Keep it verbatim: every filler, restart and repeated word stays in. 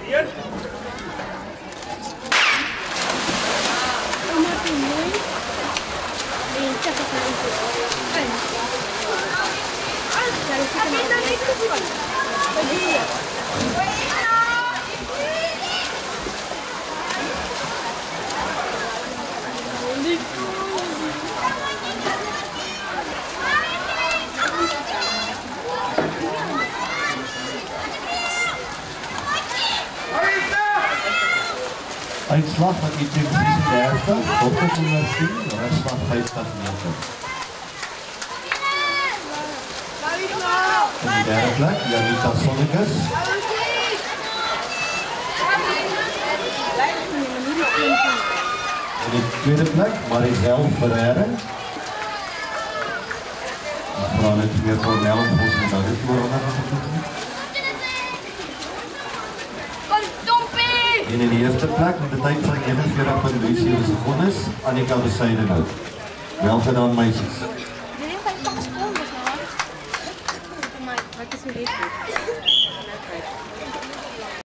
Uitslag van I T dertig, Bokke honderd tien, rustslag vyftig meter. In die derde plek, Janita Sonnekus. In die tweede plek, Marisel Ferreira. Ons vra net meer Cornel en ons moet nou dit voorhanden gesoek. En in die eerste plek, met de tijd van eenenveertig punt drie sewe secondes, Annika de Seidenhout. Wel gedaan, meisjes. Nee, ik heb het gesproken, maar ik is weer